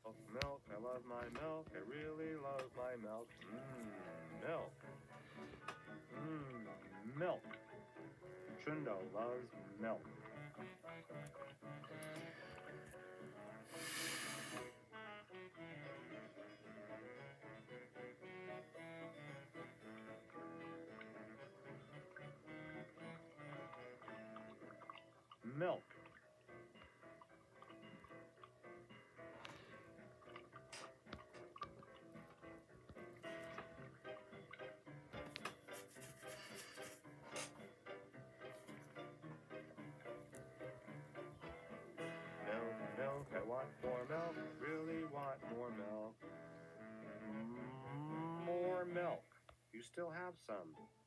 Milk, I love my milk, I really love my milk. Milk. Milk. Chundo loves milk. Milk. Milk, I want more milk, really want more milk. More milk. You still have some.